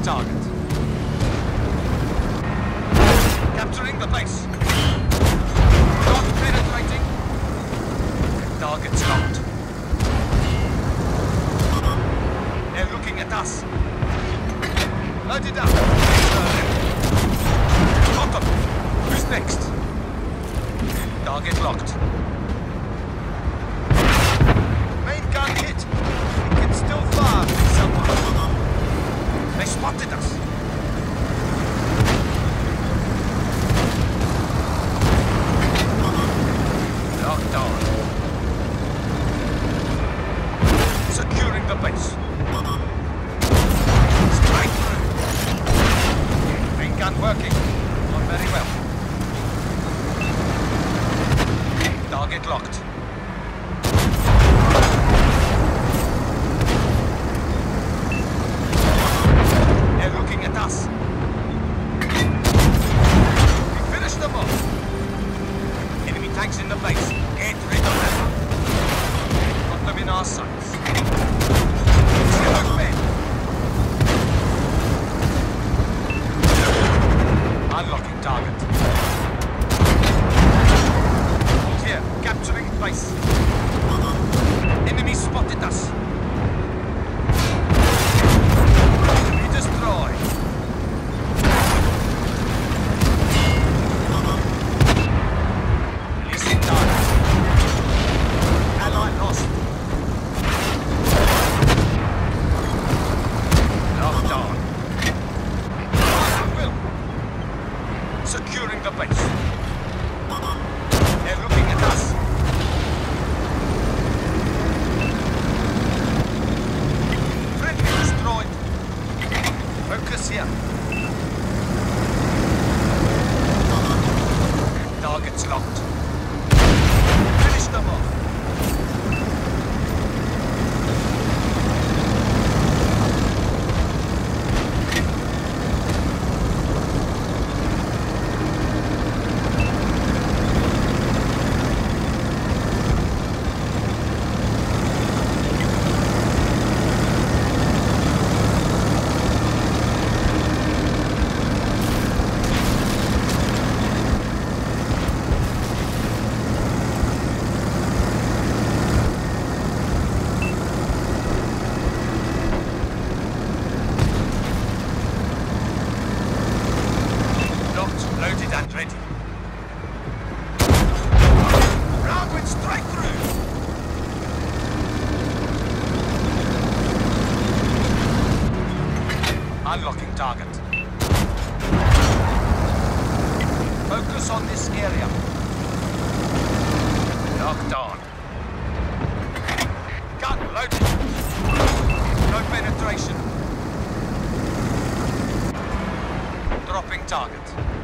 target. Capturing the base. Not penetrating. Target's locked. They're looking at us. Load it up. Got them. Who's next? Target locked. Main gun hit. We can still fire from somewhere. They spotted us. Locked on. Securing the base. Straight through. Main gun working. Not very well. Target locked. They're looking at us. We finished them off. Enemy tanks in the base. Get rid of them. Got them in our sights. Zero men. Unlocking target. Hold here. Capturing base. Enemy spotted us. Enemy destroyed. Releasing target. Ally lost. Locked on. Will. Securing the base. They're looking at us. Friendly destroyed. Focus here. Targets locked. Finish them off. Loaded and ready. Round went straight through. Unlocking target. Focus on this area. Locked on. Gun loaded. No penetration. Dropping target.